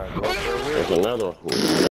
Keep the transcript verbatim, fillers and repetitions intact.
All right, go over There's here. another one.